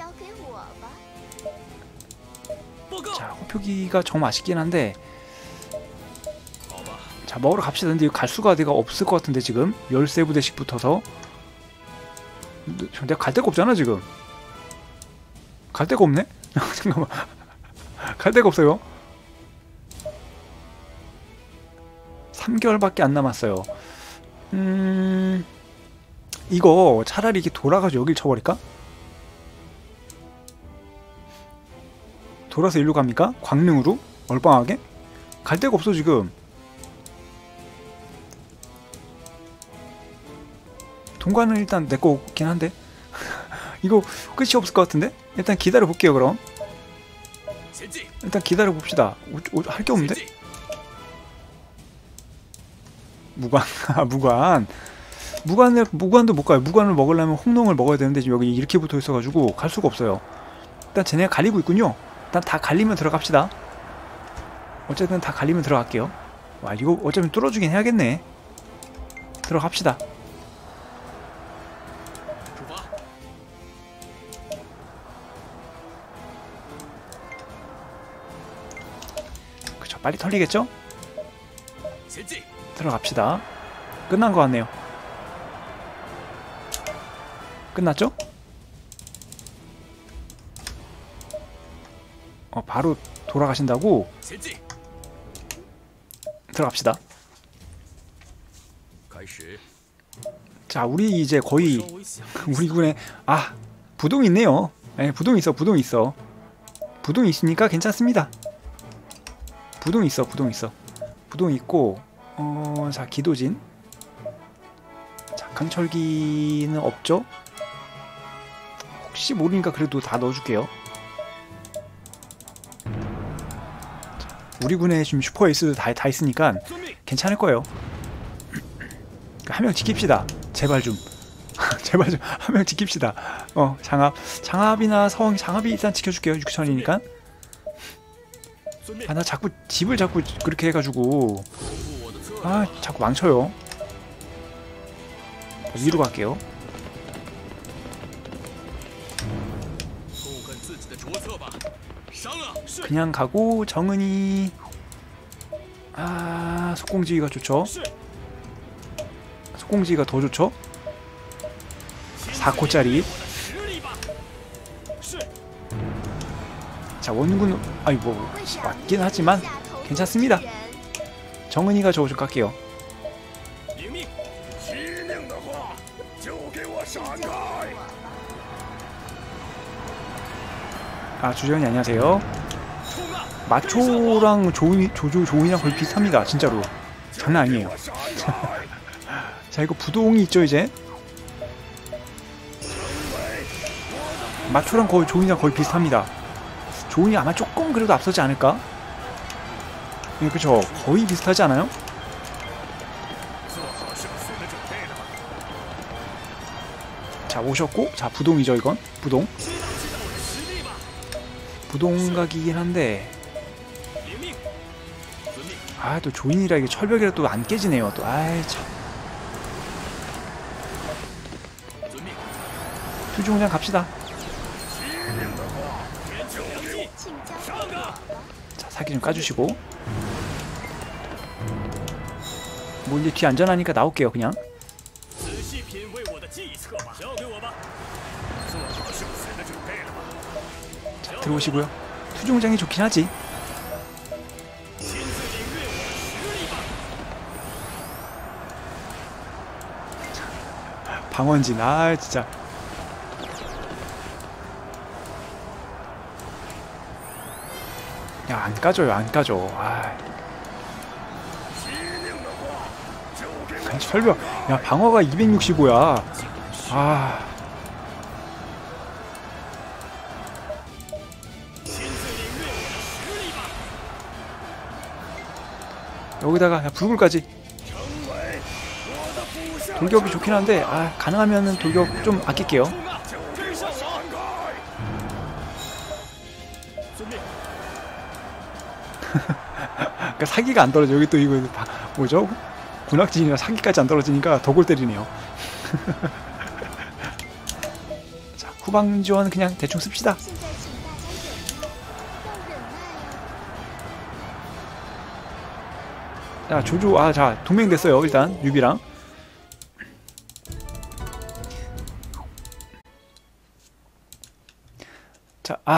자, 호표기가 정말 맛있긴 한데. 자, 먹으러 갑시다. 근데 이거 갈 수가 내가 없을 것 같은데 지금 13부대씩 붙어서. 내가 갈 데가 없잖아 지금. 갈 데가 없네? 잠깐만. 갈 데가 없어요. 3개월밖에 안 남았어요. 이거 차라리 이렇게 돌아가서 여길 쳐버릴까? 돌아서 일로 갑니까? 광릉으로? 얼빵하게? 갈 데가 없어 지금. 동관은 일단 내거 없긴 한데 이거 끝이 없을 것 같은데? 일단 기다려 볼게요. 그럼 일단 기다려 봅시다. 할 게 없는데? 무관. 무관도 못 가요. 무관을 먹으려면 홍농을 먹어야 되는데 지금 여기 이렇게 붙어 있어가지고 갈 수가 없어요. 일단 쟤네가 갈리고 있군요. 일단 다 갈리면 들어갑시다. 어쨌든 다 갈리면 들어갈게요. 이거 어차피 뚫어주긴 해야겠네. 들어갑시다. 그쵸, 빨리 털리겠죠? 들어갑시다. 끝난 것 같네요. 끝났죠? 바로 돌아가신다고? 들어갑시다. 자, 우리 이제 거의 우리 군에 부동이 있네요. 네, 부동 있어. 부동이 있으니까 괜찮습니다. 부동 있어. 부동 있고 자, 기도진. 자, 강철기는 없죠? 혹시 모르니까 그래도 다 넣어줄게요. 자, 우리 군에 지금 슈퍼 에이스 다 있으니까 괜찮을 거예요. 한 명 지킵시다. 제발 좀. 제발 좀 한 명 지킵시다. 장압이나 서왕. 장압이 일단 지켜줄게요. 6천이니까. 나 자꾸 집을 자꾸 그렇게 해가지고 자꾸 망쳐요. 위로 갈게요. 그냥 가고 정은이 속공지기가 좋죠. 속공지기가 더 좋죠. 4코짜리. 자, 원군 뭐 맞긴 하지만 괜찮습니다. 정은이가 저거 좀 깎게요. 주전이 안녕하세요. 마초랑 조인이랑 거의 비슷합니다. 진짜로 장난 아니에요. 자, 이거 부동이 있죠. 이제 마초랑 거의 조인이랑 거의 비슷합니다. 조인이 아마 조금 그래도 앞서지 않을까? 네, 그쵸. 거의 비슷하지 않아요? 자, 오셨고. 자, 부동이죠. 이건 부동 각이긴 한데 또 조인이라 이게 철벽이라 또 안 깨지네요. 또 참. 투중장 갑시다. 자, 사기 좀 까주시고. 뭐 이제 뒤 안전하니까 나올게요. 그냥. 자, 들어오시고요. 투중장이 좋긴 하지. 방원진, 아 진짜. 야, 안 까줘요, 안 까줘. 아. 철벽. 야, 방어가 265야. 아. 여기다가 야, 불굴까지. 돌격이 좋긴 한데, 아, 가능하면은 돌격 좀 아낄게요. 그러니까 사기가 안 떨어져. 여기 또 이거 뭐죠? 군악진이라 사기까지 안 떨어지니까 더 골 때리네요. 자, 후방 지원 그냥 대충 씁시다. 자, 조조, 아, 자, 동맹 됐어요. 일단 유비랑. 자, 아.